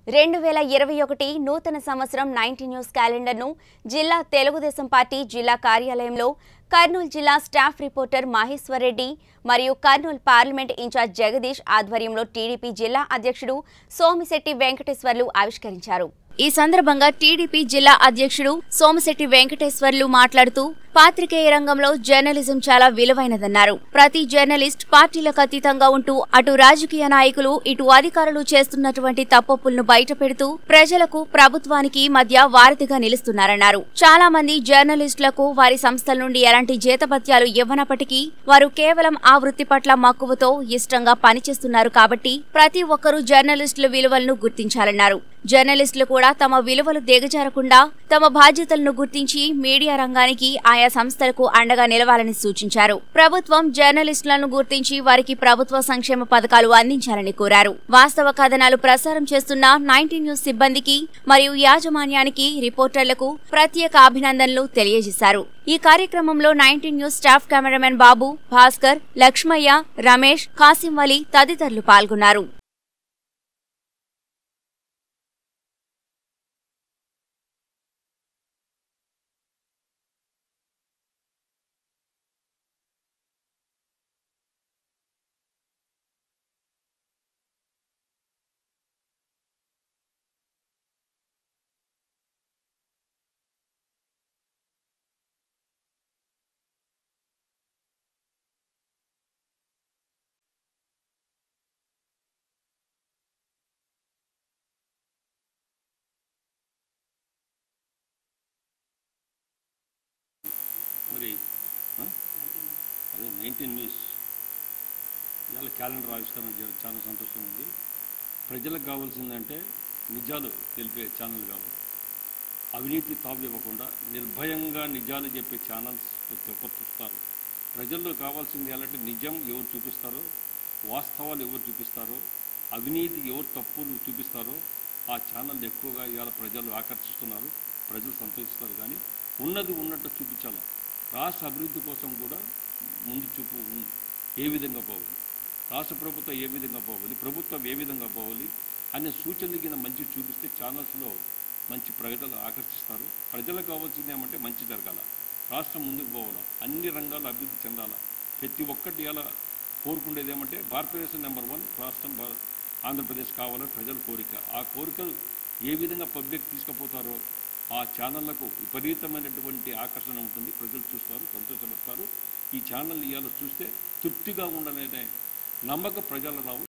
2021 నూతన సంవత్సరం 19 న్యూస్ క్యాలెండర్ను జిల్లా తెలుగుదేశం పార్టీ జిల్లా కార్యాలయంలో కర్నూలు జిల్లా స్టాఫ్ రిపోర్టర్ మహేశ్వర్ రెడ్డి మరియు కర్నూలు పార్లమెంట్ ఇన్ఛార్జ్ జగదీష్ ఆధ్వర్యంలో టీడీపీ జిల్లా అధ్యక్షుడు సోమిశెట్టి వెంకటేశ్వర్లు ఆవిష్కరించారు। ఈ సందర్భంగా టీడీపీ జిల్లా అధ్యక్షుడు సోమిశెట్టి వెంకటేశ్వర్లు మాట్లాడుతూ పాత్రికేయ రంగంలో జర్నలిజం చాలా విలువైనదన్నారు। ప్రతి జర్నలిస్ట్ పార్టీలకు అతీతంగా ఉంటూ అటు రాజకీయ నాయకులు ఇటు అధికారులు చేస్తున్నటువంటి తప్పొప్పులను బయటపెడుతూ ప్రజలకు ప్రభుత్వానికి మధ్య వారధిగా నిలుస్తున్నారన్నారు। చాలా మంది జర్నలిస్టులకు వారి సంస్థల నుండి ఎలాంటి జీతభత్యాలు ఇవ్వనప్పటికీ వారు కేవలం ఆ వృత్తి పట్ల మక్కువతో ఇష్టంగా పనిచేస్తున్నారు కాబట్టి ప్రతి ఒక్కరూ జర్నలిస్టుల విలువలను గుర్తించాలన్నారు। జర్నలిస్టులు కూడా తమ విలువలు దిగజారకుండా తమ బాధ్యతలను గుర్తించి మీడియా రంగానికి ఆయా సంస్థలకు అండగా నిలవాలని సూచించారు। ప్రభుత్వం జర్నలిస్టులను గుర్తించి వారికి ప్రభుత్వ సంక్షేమ పథకాలు అందించాలని కోరారు। వాస్తవ కథనాలు ప్రసారం చేస్తున్న 19 న్యూస్ సిబ్బందికి మరియు యాజమాన్యానికి రిపోర్టర్లకు ప్రత్యేక అభినందనలు తెలియజేశారు। ఈ కార్యక్రమంలో 19 news staff cameraman Babu, Bhaskar, Lakshmaiah, Ramesh, Kasim Vali తదితరులు పాల్గొన్నారు। మరి అదే 19 న్యూస్ ఇవాళ క్యాలెండర్ ఆవిష్కరణ చాలా సంతోషంగా ఉంది। ప్రజలకు కావాల్సిందంటే నిజాలు తెలిపే ఛానల్ కావాలి, అవినీతి తావివ్వకుండా నిర్భయంగా నిజాలు చెప్పే ఛానల్స్ ప్రతి ఒక్కరు చూస్తారు। ప్రజల్లో కావాల్సింది ఎలాంటి నిజం ఎవరు చూపిస్తారో, వాస్తవాలు ఎవరు చూపిస్తారో, అవినీతి ఎవరు తప్పులు చూపిస్తారో ఆ ఛానల్ ఎక్కువగా ఇవాళ ప్రజలు ఆకర్షిస్తున్నారు, ప్రజలు సంతోషిస్తారు। కానీ ఉన్నది ఉన్నట్టు చూపించాలి। రాష్ట్ర అభివృద్ధి కోసం కూడా ముందు చూపు ఏ విధంగా పోవాలి, రాష్ట్ర ప్రభుత్వం ఏ విధంగా పోవాలి, ప్రభుత్వం ఏ విధంగా పోవాలి అనే సూచనలు కింద మంచి చూపిస్తే ఛానల్స్లో మంచి ప్రజలు ఆకర్షిస్తారు। ప్రజలకు కావాల్సింది ఏమంటే మంచి జరగాల, రాష్ట్రం ముందుకు పోవాలా, అన్ని రంగాల్లో అభివృద్ధి చెందాలా। ప్రతి ఒక్కటి ఇలా కోరుకునేది ఏమంటే భారతదేశం నెంబర్ 1 రాష్ట్రం ఆంధ్రప్రదేశ్ కావాలని ప్రజల కోరిక। ఆ కోరికలు ఏ విధంగా పబ్లిక్ తీసుకుపోతారో ఆ ఛానళ్లకు విపరీతమైనటువంటి ఆకర్షణ ఉంటుంది, ప్రజలు చూస్తారు, సంతోషపడతారు। ఈ ఛానల్ ఇవాళ చూస్తే తృప్తిగా ఉండలేనే నమ్మకం ప్రజల రావు।